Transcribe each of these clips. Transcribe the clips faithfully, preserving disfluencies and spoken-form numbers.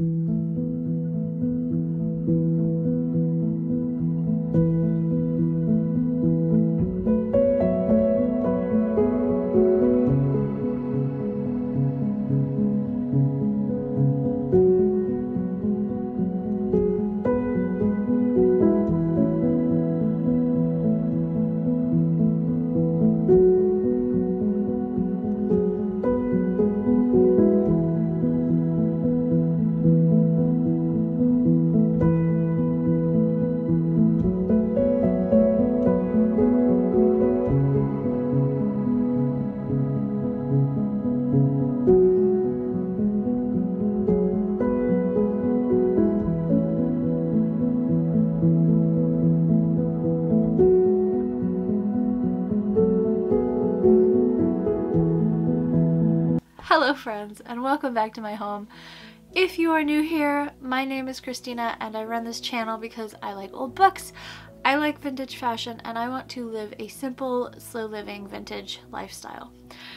Hello friends, and welcome back to my home. If you are new here, my name is Christina and I run this channel because I like old books, I like vintage fashion, and I want to live a simple, slow living vintage lifestyle.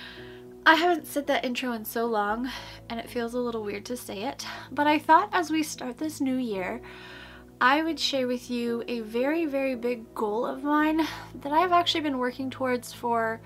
I haven't said that intro in so long and it feels a little weird to say it, but I thought as we start this new year, I would share with you a very, very big goal of mine that I've actually been working towards for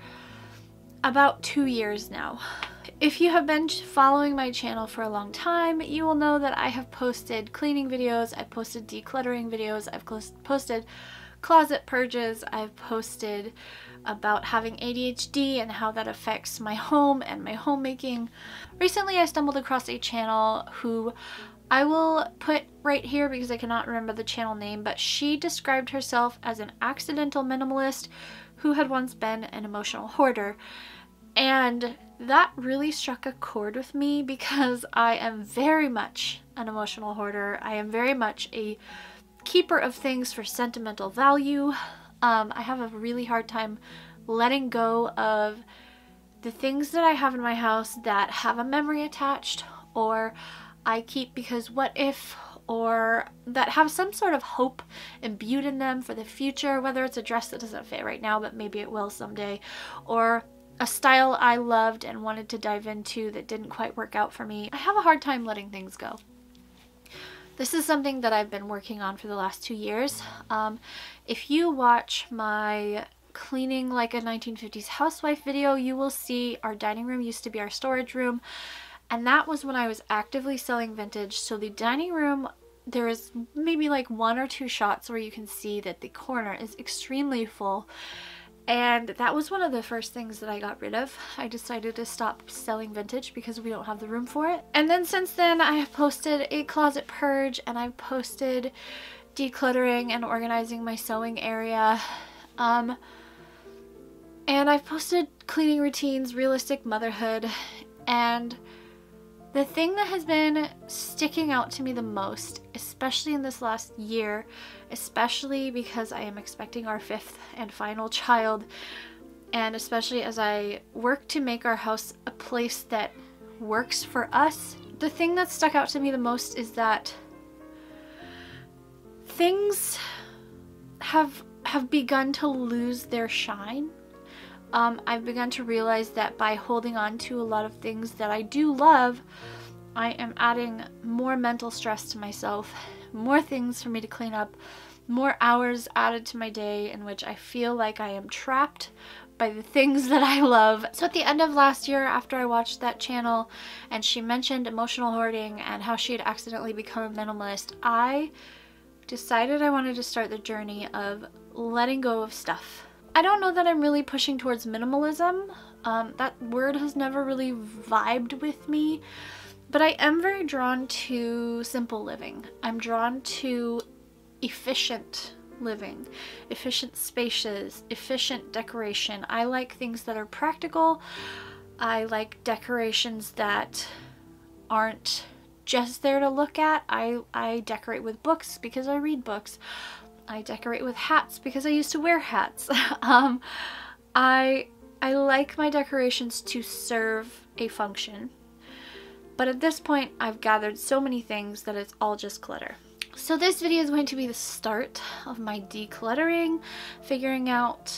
about two years now. If you have been following my channel for a long time, you will know that I have posted cleaning videos, I've posted decluttering videos, I've posted closet purges, I've posted about having A D H D and how that affects my home and my homemaking. Recently I stumbled across a channel who I will put right here because I cannot remember the channel name, but she described herself as an accidental minimalist who had once been an emotional hoarder. And that really struck a chord with me because I am very much an emotional hoarder. I am very much a keeper of things for sentimental value. Um, I have a really hard time letting go of the things that I have in my house that have a memory attached, or I keep because what if, or that have some sort of hope imbued in them for the future, whether it's a dress that doesn't fit right now but maybe it will someday, or a style I loved and wanted to dive into that didn't quite work out for me. I have a hard time letting things go. This is something that I've been working on for the last two years. Um, if you watch my cleaning like a nineteen fifties housewife video, you will see our dining room used to be our storage room, and that was when I was actively selling vintage. So the dining room, there is maybe like one or two shots where you can see that the corner is extremely full. And that was one of the first things that I got rid of. I decided to stop selling vintage because we don't have the room for it. And then since then I have posted a closet purge, and I've posted decluttering and organizing my sewing area. Um, and I've posted cleaning routines, realistic motherhood, and the thing that has been sticking out to me the most, especially in this last year, especially because I am expecting our fifth and final child, and especially as I work to make our house a place that works for us, the thing that stuck out to me the most is that things have have begun to lose their shine. Um, I've begun to realize that by holding on to a lot of things that I do love, I am adding more mental stress to myself, more things for me to clean up, more hours added to my day in which I feel like I am trapped by the things that I love. So at the end of last year, after I watched that channel and she mentioned emotional hoarding and how she had accidentally become a minimalist, I decided I wanted to start the journey of letting go of stuff. I don't know that I'm really pushing towards minimalism. Um, that word has never really vibed with me, but I am very drawn to simple living. I'm drawn to efficient living, efficient spaces, efficient decoration. I like things that are practical. I like decorations that aren't just there to look at. I, I decorate with books because I read books. I decorate with hats because I used to wear hats. um, I, I like my decorations to serve a function, but at this point I've gathered so many things that it's all just clutter. So this video is going to be the start of my decluttering, figuring out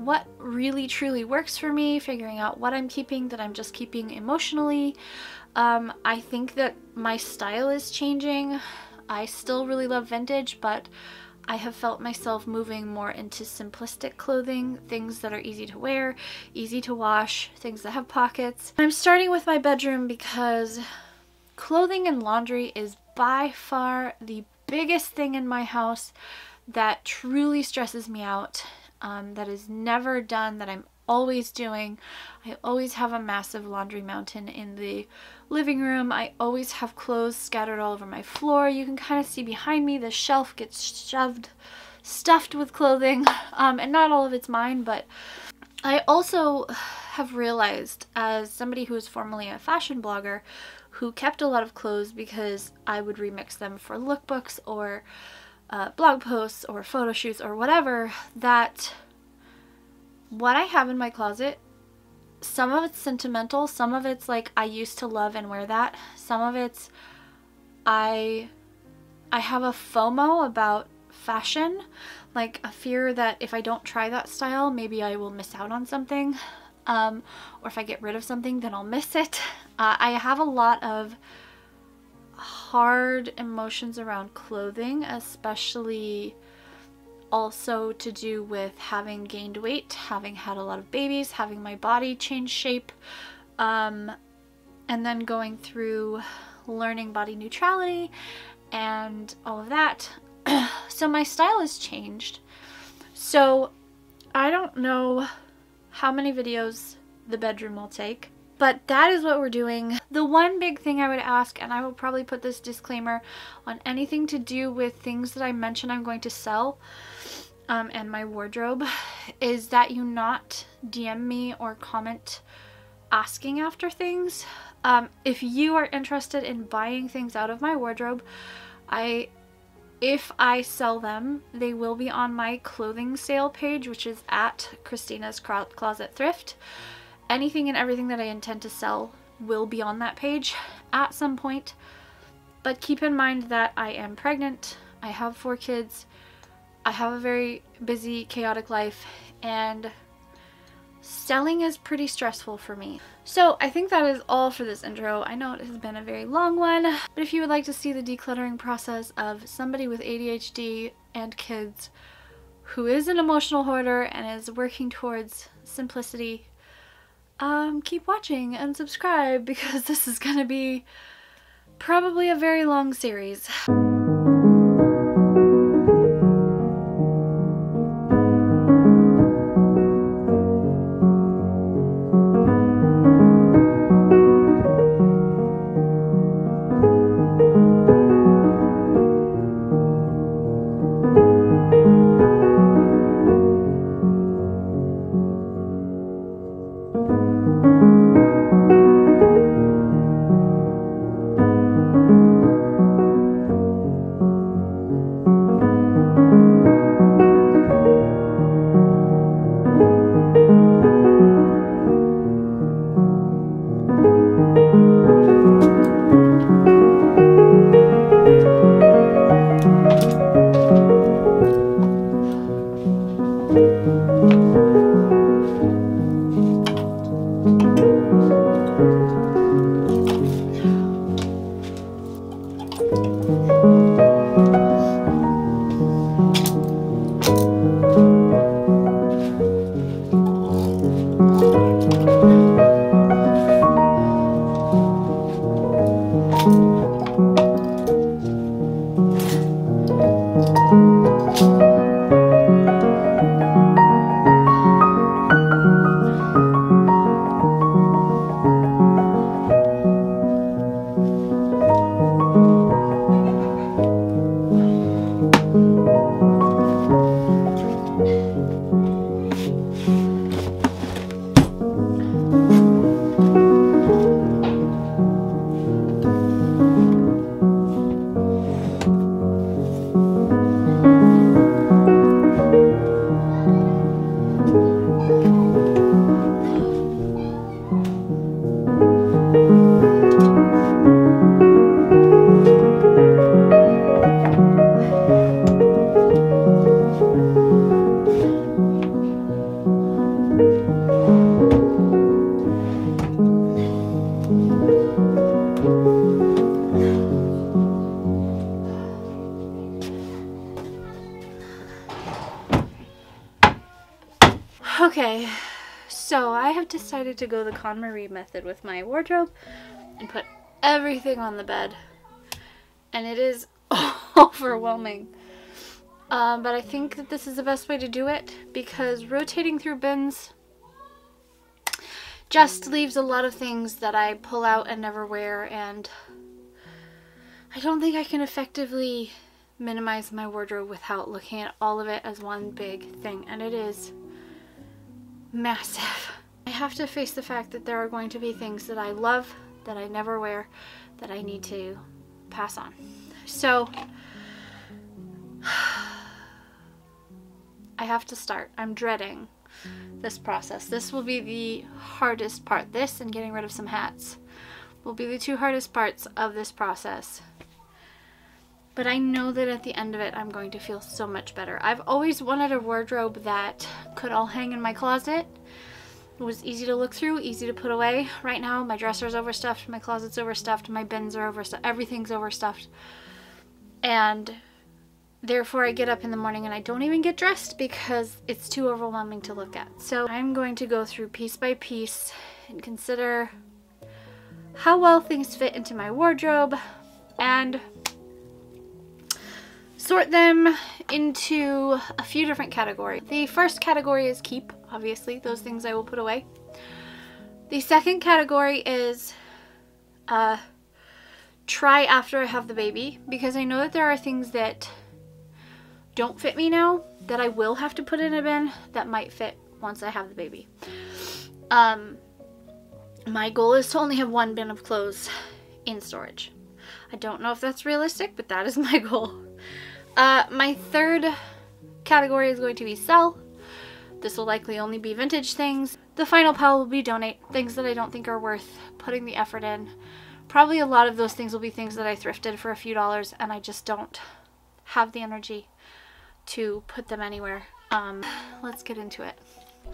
what really truly works for me, figuring out what I'm keeping that I'm just keeping emotionally. Um, I think that my style is changing. I still really love vintage, but I have felt myself moving more into simplistic clothing, things that are easy to wear, easy to wash, things that have pockets. I'm starting with my bedroom because clothing and laundry is by far the biggest thing in my house that truly stresses me out, um, that is never done, that I'm always doing. I always have a massive laundry mountain in the living room. I always have clothes scattered all over my floor. You can kind of see behind me the shelf gets shoved, stuffed with clothing, um, and not all of it's mine, but I also have realized, as somebody who is formerly a fashion blogger who kept a lot of clothes because I would remix them for lookbooks or uh, blog posts or photo shoots or whatever, that what I have in my closet, some of it's sentimental, some of it's like I used to love and wear that, some of it's I I have a FOMO about fashion, like a fear that if I don't try that style, maybe I will miss out on something, um, or if I get rid of something, then I'll miss it. Uh, I have a lot of hard emotions around clothing, especially also to do with having gained weight, having had a lot of babies, having my body change shape, um, and then going through learning body neutrality and all of that. So my style has changed. So I don't know how many videos the bedroom will take, but that is what we're doing. The one big thing I would ask, and I will probably put this disclaimer on anything to do with things that I mention I'm going to sell, um, and my wardrobe, is that you not D M me or comment asking after things. Um, if you are interested in buying things out of my wardrobe, I if I sell them, they will be on my clothing sale page, which is at Christina's Closet Thrift. Anything and everything that I intend to sell will be on that page at some point. But keep in mind that I am pregnant, I have four kids, I have a very busy, chaotic life, and selling is pretty stressful for me. So I think that is all for this intro. I know it has been a very long one, but if you would like to see the decluttering process of somebody with A D H D and kids who is an emotional hoarder and is working towards simplicity, um, keep watching and subscribe, because this is gonna be probably a very long series. Okay, so I have decided to go the KonMari method with my wardrobe and put everything on the bed, and it is overwhelming. Um, but I think that this is the best way to do it, because rotating through bins just leaves a lot of things that I pull out and never wear, and I don't think I can effectively minimize my wardrobe without looking at all of it as one big thing, and it is massive. I have to face the fact that there are going to be things that I love that I never wear that I need to pass on. So I have to start. I'm dreading this process. This will be the hardest part. This and getting rid of some hats will be the two hardest parts of this process. But I know that at the end of it, I'm going to feel so much better. I've always wanted a wardrobe that could all hang in my closet. It was easy to look through, easy to put away. Right now, my dresser's overstuffed, my closet's overstuffed, my bins are overstuffed, everything's overstuffed. And therefore, I get up in the morning and I don't even get dressed because it's too overwhelming to look at. So I'm going to go through piece by piece and consider how well things fit into my wardrobe and sort them into a few different categories. The first category is keep, obviously, those things I will put away. The second category is uh, try after I have the baby, because I know that there are things that don't fit me now that I will have to put in a bin that might fit once I have the baby. Um, my goal is to only have one bin of clothes in storage. I don't know if that's realistic, but that is my goal. Uh, my third category is going to be sell. This will likely only be vintage things. The final pile will be donate, things that I don't think are worth putting the effort in. Probably a lot of those things will be things that I thrifted for a few dollars and I just don't have the energy to put them anywhere. Um, let's get into it.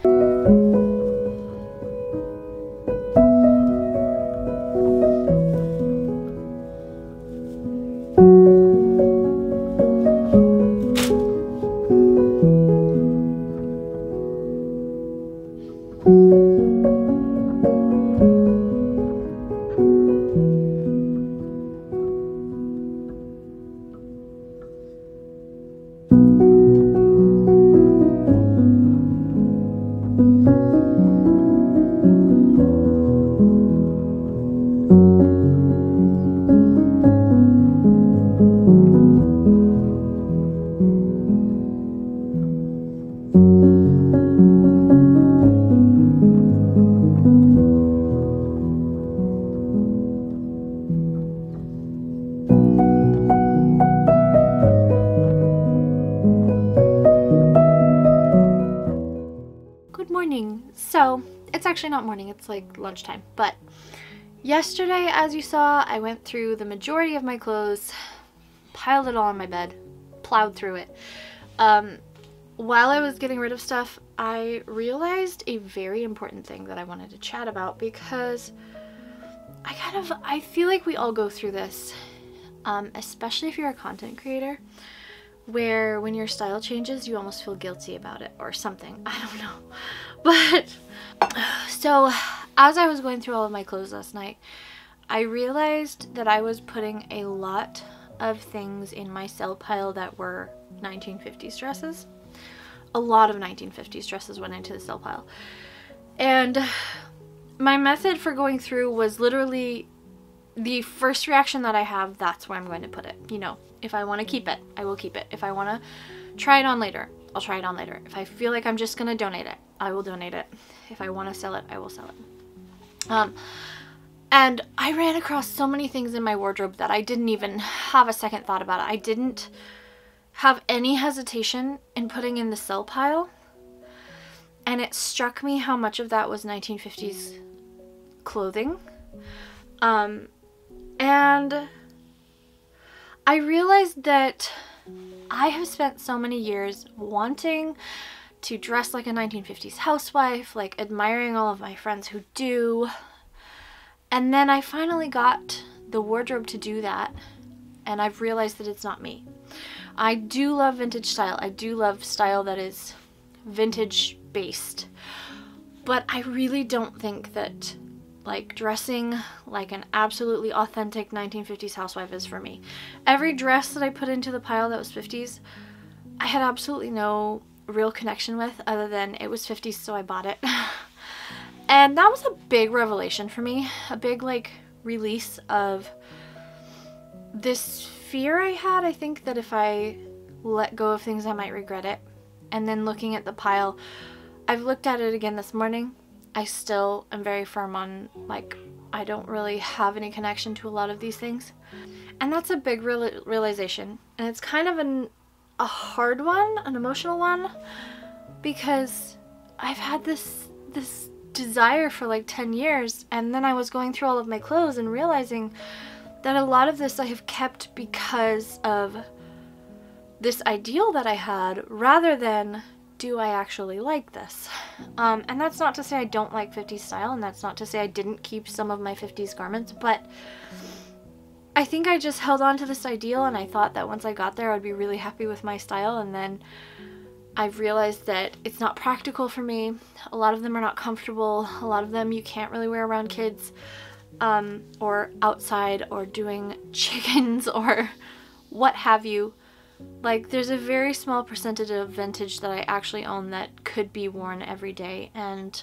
So it's actually not morning, it's like lunchtime, but yesterday, as you saw, I went through the majority of my clothes, piled it all on my bed, plowed through it. Um, while I was getting rid of stuff, I realized a very important thing that I wanted to chat about, because I kind of, I feel like we all go through this, um, especially if you're a content creator, where when your style changes, you almost feel guilty about it or something. I don't know. But so as I was going through all of my clothes last night, I realized that I was putting a lot of things in my sell pile that were nineteen fifties dresses. A lot of nineteen fifties dresses went into the sell pile. And my method for going through was literally the first reaction that I have, that's where I'm going to put it. You know, if I want to keep it, I will keep it. If I want to try it on later, I'll try it on later. If I feel like I'm just going to donate it, I will donate it. If I want to sell it, I will sell it. Um, and I ran across so many things in my wardrobe that I didn't even have a second thought about it. I didn't have any hesitation in putting in the sell pile. And it struck me how much of that was nineteen fifties clothing. Um, and I realized that I have spent so many years wanting to dress like a nineteen fifties housewife, like admiring all of my friends who do. And then I finally got the wardrobe to do that, and I've realized that it's not me. I do love vintage style. I do love style that is vintage based. But I really don't think that like dressing like an absolutely authentic nineteen fifties housewife is for me. Every dress that I put into the pile that was fifties, I had absolutely no real connection with other than it was fifties, so I bought it. And that was a big revelation for me, a big like release of this fear I had, I think, that if I let go of things I might regret it. And then looking at the pile, I've looked at it again this morning. I still am very firm on, like, I don't really have any connection to a lot of these things. And that's a big real realization. And it's kind of an, a hard one, an emotional one, because I've had this, this desire for like ten years. And then I was going through all of my clothes and realizing that a lot of this I have kept because of this ideal that I had, rather than do I actually like this? Um, and that's not to say I don't like fifties style, and that's not to say I didn't keep some of my fifties garments, but I think I just held on to this ideal, and I thought that once I got there I'd be really happy with my style, and then I've realized that it's not practical for me. A lot of them are not comfortable. A lot of them you can't really wear around kids, um, or outside, or doing chickens, or what have you. Like, there's a very small percentage of vintage that I actually own that could be worn every day, and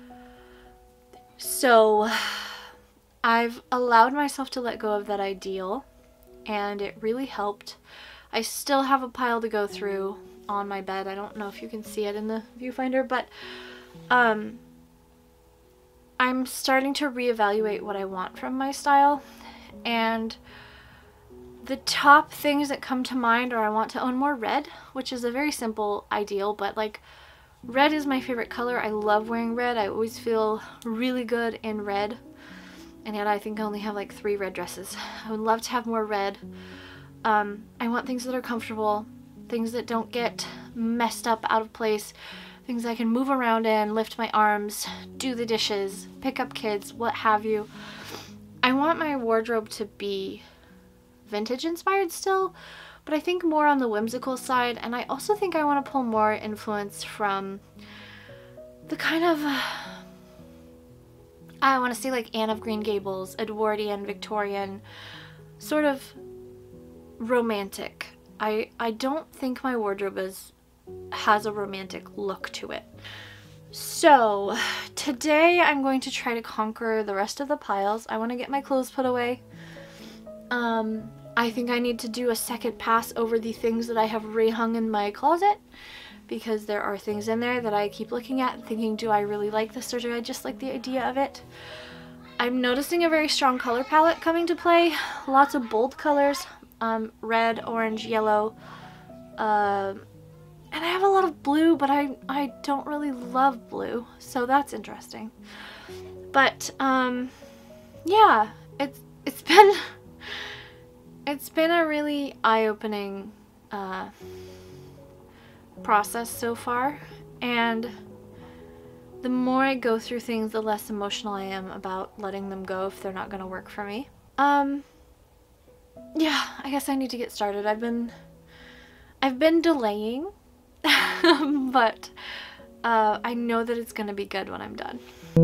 so I've allowed myself to let go of that ideal, and it really helped. I still have a pile to go through on my bed. I don't know if you can see it in the viewfinder, but um, I'm starting to reevaluate what I want from my style, and the top things that come to mind are I want to own more red, which is a very simple ideal, but like red is my favorite color. I love wearing red. I always feel really good in red, and yet I think I only have like three red dresses. I would love to have more red. Um, I want things that are comfortable, things that don't get messed up out of place, things I can move around in, lift my arms, do the dishes, pick up kids, what have you. I want my wardrobe to be vintage inspired still, but I think more on the whimsical side, and I also think I want to pull more influence from the kind of, uh, I want to say like Anne of Green Gables, Edwardian, Victorian, sort of romantic. I, I don't think my wardrobe is, has a romantic look to it. So today I'm going to try to conquer the rest of the piles. I want to get my clothes put away. Um, I think I need to do a second pass over the things that I have rehung in my closet, because there are things in there that I keep looking at and thinking, do I really like this, or do I just like the idea of it? I'm noticing a very strong color palette coming to play. Lots of bold colors, um, red, orange, yellow, uh, and I have a lot of blue, but I, I don't really love blue, so that's interesting. But, um, yeah, it's, it's been... It's been a really eye-opening uh, process so far, and the more I go through things, the less emotional I am about letting them go if they're not going to work for me. Um, yeah, I guess I need to get started. I've been, I've been delaying, but uh, I know that it's going to be good when I'm done.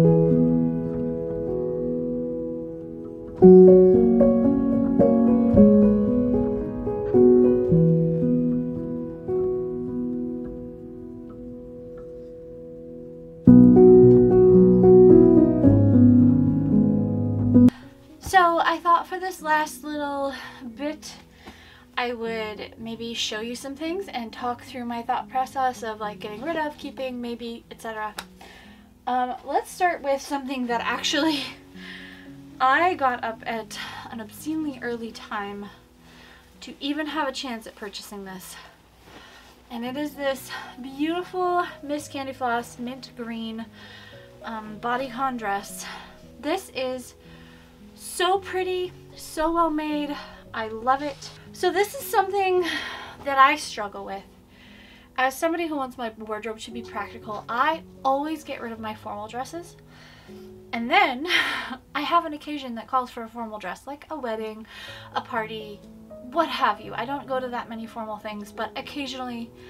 So I thought for this last little bit I would maybe show you some things and talk through my thought process of like getting rid of, keeping, maybe, et cetera. Um, let's start with something that actually I got up at an obscenely early time to even have a chance at purchasing this. And it is this beautiful Miss Candy Floss mint green um, bodycon dress. This is so pretty, so well made. I love it. So this is something that I struggle with. As somebody who wants my wardrobe to be practical, I always get rid of my formal dresses. And then I have an occasion that calls for a formal dress, like a wedding, a party, what have you. I don't go to that many formal things, but occasionally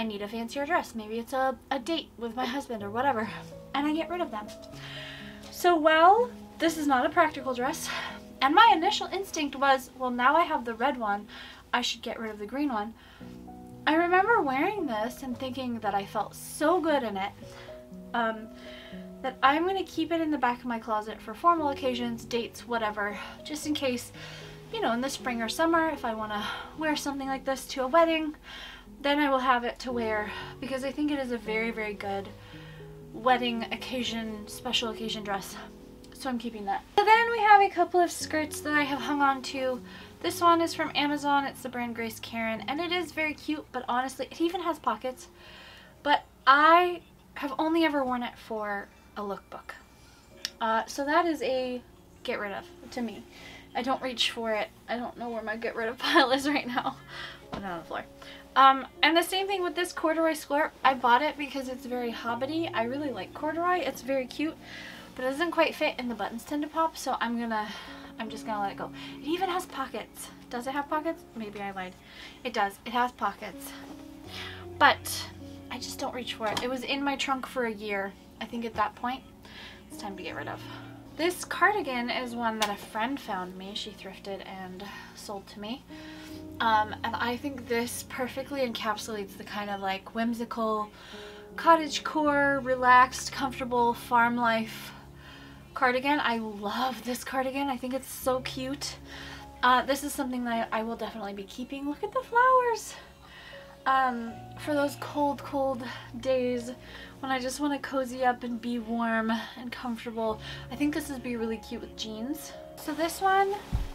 I need a fancier dress. Maybe it's a, a date with my husband or whatever, and I get rid of them. So, well, this is not a practical dress, and my initial instinct was, well, now I have the red one, I should get rid of the green one. I remember wearing this and thinking that I felt so good in it, um, that I'm going to keep it in the back of my closet for formal occasions, dates, whatever, just in case, you know, in the spring or summer, if I want to wear something like this to a wedding, then I will have it to wear, because I think it is a very, very good wedding occasion, special occasion dress. So I'm keeping that. So then we have a couple of skirts that I have hung on to. This one is from Amazon. It's the brand Grace Karen, and it is very cute, but honestly, it even has pockets. But I have only ever worn it for a lookbook. Uh, so that is a get rid of to me. I don't reach for it. I don't know where my get rid of pile is right now. Put it on the floor. Um, and the same thing with this corduroy skirt. I bought it because it's very hobbity. I really like corduroy. It's very cute, but it doesn't quite fit and the buttons tend to pop, so I'm gonna, I'm just gonna let it go. It even has pockets. Does it have pockets? Maybe I lied. It does. It has pockets. But I just don't reach for it. It was in my trunk for a year. I think at that point, it's time to get rid of. This cardigan is one that a friend found me. She thrifted and sold to me. Um, and I think this perfectly encapsulates the kind of like whimsical, cottagecore, relaxed, comfortable farm life cardigan. I love this cardigan. I think it's so cute. Uh, this is something that I will definitely be keeping. Look at the flowers. Um, for those cold, cold days when I just want to cozy up and be warm and comfortable. I think this would be really cute with jeans. So this one,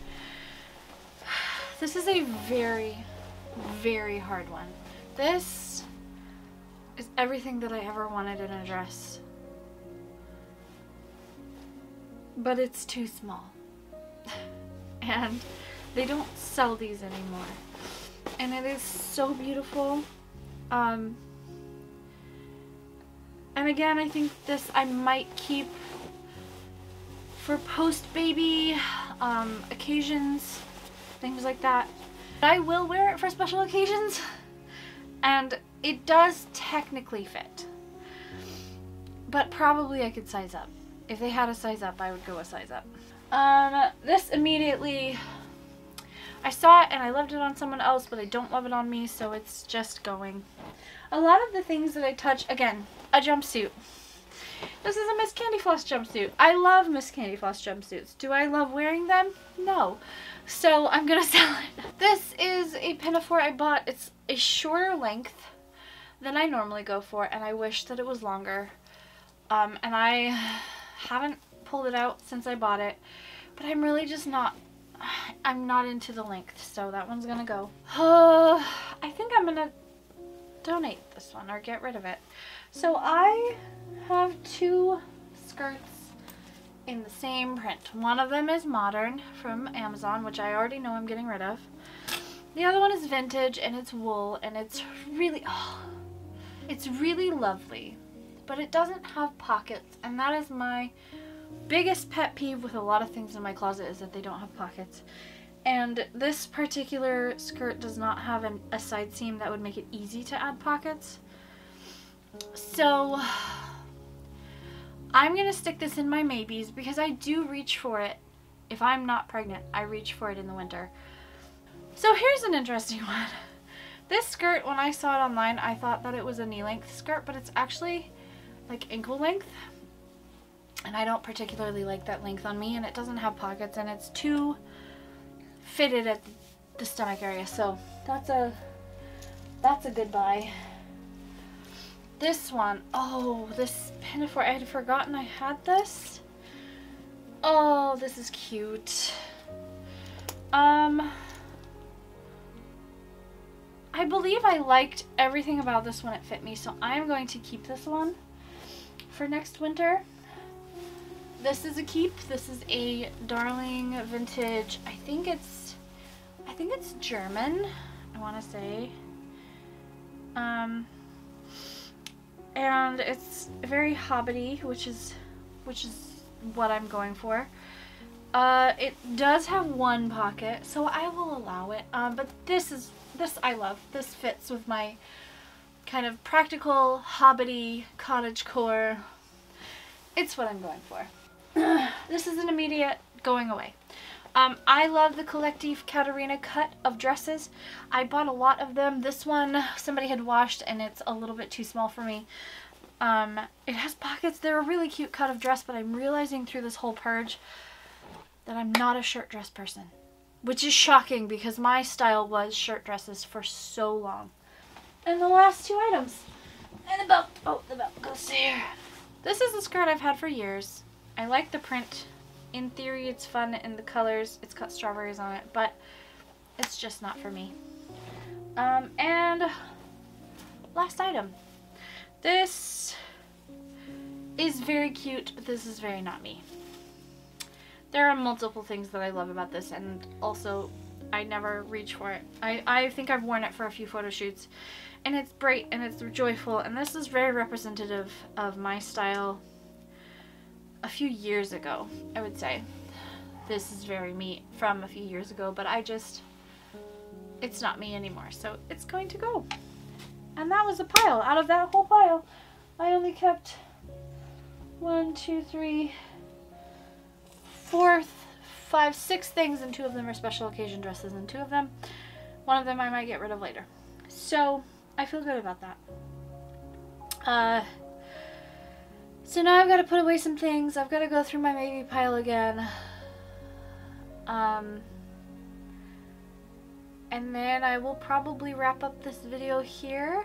this is a very, very hard one. This is everything that I ever wanted in a dress, but it's too small. And they don't sell these anymore. And it is so beautiful. Um, and again, I think this I might keep for post-baby um, occasions, things like that. I will wear it for special occasions, and it does technically fit. But probably I could size up. If they had a size up, I would go a size up. Um, this immediately, I saw it and I loved it on someone else, but I don't love it on me, so it's just going. A lot of the things that I touch, again, a jumpsuit. This is a Miss Candy Floss jumpsuit. I love Miss Candy Floss jumpsuits. Do I love wearing them? No. So I'm gonna sell it. This is a pinafore I bought. It's a shorter length than I normally go for, and I wish that it was longer. Um, and I haven't pulled it out since I bought it, but I'm really just not, I'm not into the length, so that one's gonna go. Uh, I think I'm gonna donate this one or get rid of it. So I have two skirts in the same print. One of them is modern from Amazon, which I already know I'm getting rid of. The other one is vintage, and it's wool, and it's really, oh, it's really lovely, but it doesn't have pockets, and that is my biggest pet peeve with a lot of things in my closet, is that they don't have pockets. And this particular skirt does not have an, a side seam that would make it easy to add pockets. So I'm gonna stick this in my maybes, because I do reach for it. If I'm not pregnant, I reach for it in the winter. So here's an interesting one. This skirt, when I saw it online, I thought that it was a knee-length skirt, but it's actually like ankle length. And I don't particularly like that length on me, and it doesn't have pockets, and it's too fitted at the stomach area. So that's a that's a goodbye. This one, oh, this pinafore, I had forgotten I had this. Oh, this is cute. Um, I believe I liked everything about this when it fit me, so I'm going to keep this one for next winter. This is a keep. This is a darling vintage, I think it's, I think it's German, I want to say. Um, and it's very hobbity, which is, which is what I'm going for. Uh, it does have one pocket, so I will allow it. Um, but this is, this I love. This fits with my kind of practical, hobbity, cottagecore. It's what I'm going for. This is an immediate going away. Um, I love the Collective Katarina cut of dresses. I bought a lot of them. This one somebody had washed and it's a little bit too small for me. Um, it has pockets. They're a really cute cut of dress, but I'm realizing through this whole purge that I'm not a shirt dress person. Which is shocking because my style was shirt dresses for so long. And the last two items. And the belt. Oh, the belt goes here. This is a skirt I've had for years. I like the print. In theory, it's fun and the colors. It's got strawberries on it, but it's just not for me. Um, and last item. This is very cute, but this is very not me. There are multiple things that I love about this, and also I never reach for it. I, I think I've worn it for a few photo shoots, and it's bright and it's joyful, and this is very representative of my style a few years ago, I would say. This is very me from a few years ago, but I just, it's not me anymore, so it's going to go. And that was a pile. Out of that whole pile, I only kept one, two, three, four, five, six things, and two of them are special occasion dresses, and two of them, one of them I might get rid of later. So I feel good about that. Uh, so now I've got to put away some things. I've got to go through my maybe pile again. Um, and then I will probably wrap up this video here.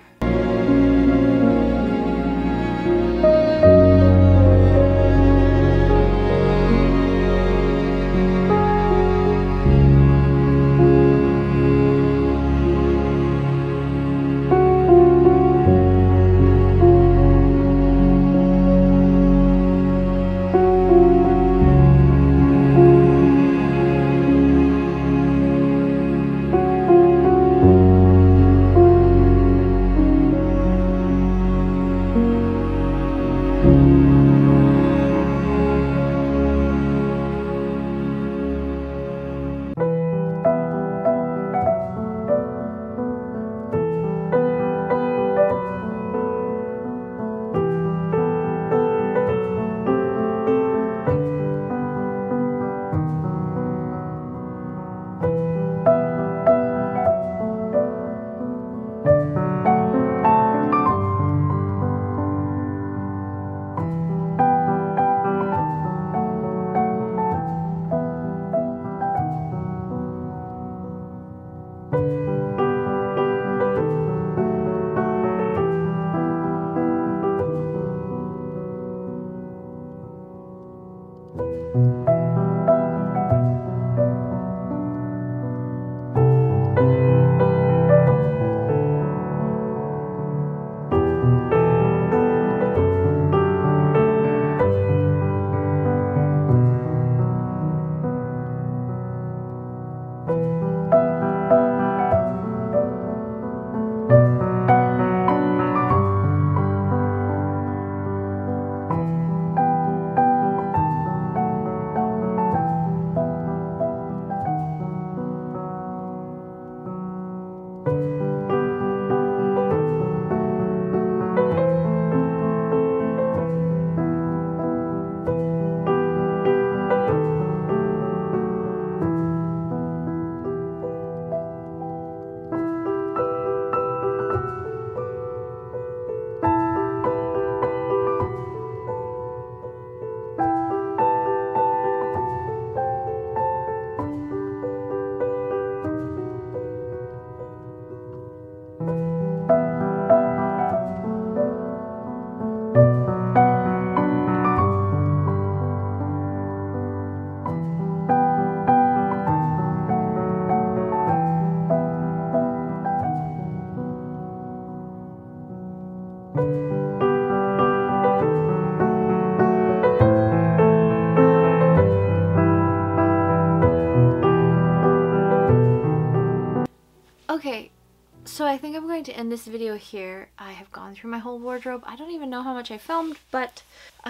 Okay, so I think I'm going to end this video here. I have gone through my whole wardrobe. I don't even know how much I filmed, but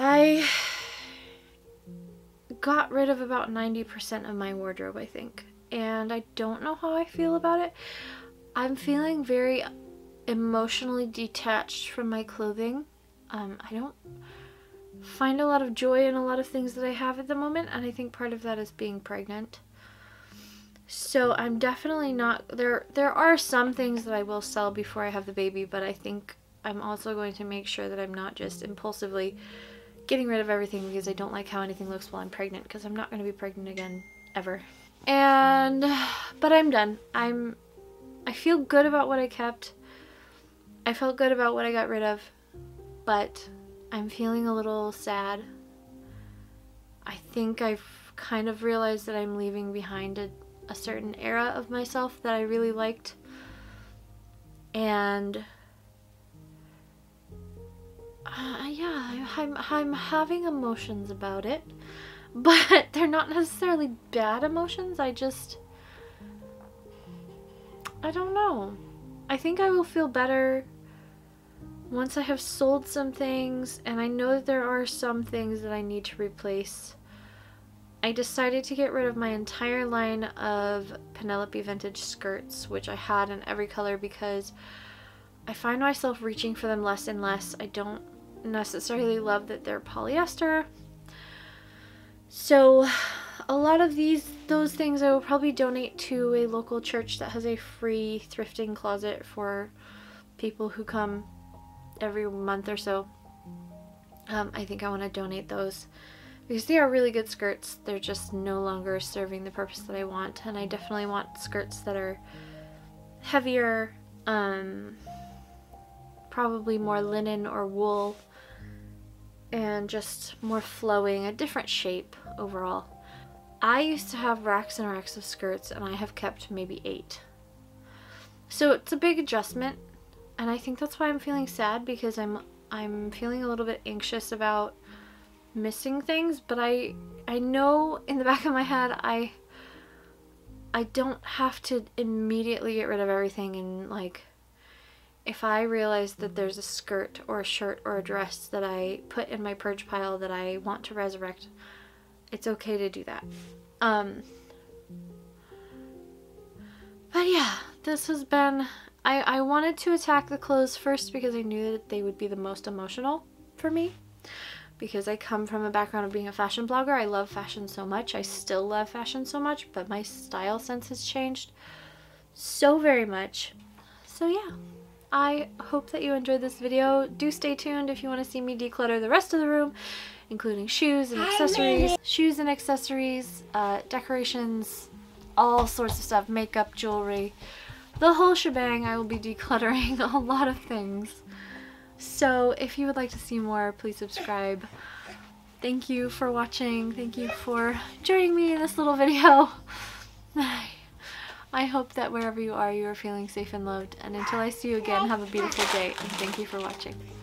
I got rid of about ninety percent of my wardrobe, I think. And I don't know how I feel about it. I'm feeling very emotionally detached from my clothing. Um, I don't find a lot of joy in a lot of things that I have at the moment, and I think part of that is being pregnant. So I'm definitely not, there there are some things that I will sell before I have the baby, but I think I'm also going to make sure that I'm not just impulsively getting rid of everything because I don't like how anything looks while I'm pregnant, because I'm not going to be pregnant again ever. And but I'm done. I'm I feel good about what I kept. I felt good about what I got rid of, but I'm feeling a little sad. I think I've kind of realized that I'm leaving behind a, a certain era of myself that I really liked. And uh, yeah, I'm, I'm having emotions about it, but they're not necessarily bad emotions. I just, I don't know. I think I will feel better once I have sold some things, and I know that there are some things that I need to replace. I decided to get rid of my entire line of Penelope vintage skirts, which I had in every color, because I find myself reaching for them less and less. I don't necessarily love that they're polyester. So a lot of these, those things I will probably donate to a local church that has a free thrifting closet for people who come every month or so. Um, I think I want to donate those because they are really good skirts. They're just no longer serving the purpose that I want, and I definitely want skirts that are heavier, um, probably more linen or wool, and just more flowing, a different shape overall. I used to have racks and racks of skirts, and I have kept maybe eight. So it's a big adjustment, and I think that's why I'm feeling sad, because I'm I'm feeling a little bit anxious about missing things, but I I know in the back of my head I I don't have to immediately get rid of everything. And like, if I realize that there's a skirt or a shirt or a dress that I put in my purge pile that I want to resurrect, it's okay to do that. Um, but yeah, this has been, I, I wanted to attack the clothes first because I knew that they would be the most emotional for me, because I come from a background of being a fashion blogger. I love fashion so much. I still love fashion so much, but my style sense has changed so very much. So yeah, I hope that you enjoyed this video. Do stay tuned if you want to see me declutter the rest of the room, including shoes and accessories, shoes and accessories, uh, decorations, all sorts of stuff, makeup, jewelry, the whole shebang. I will be decluttering a lot of things. So if you would like to see more, please subscribe. Thank you for watching. Thank you for joining me in this little video. I hope that wherever you are, you are feeling safe and loved. And until I see you again, have a beautiful day, and thank you for watching.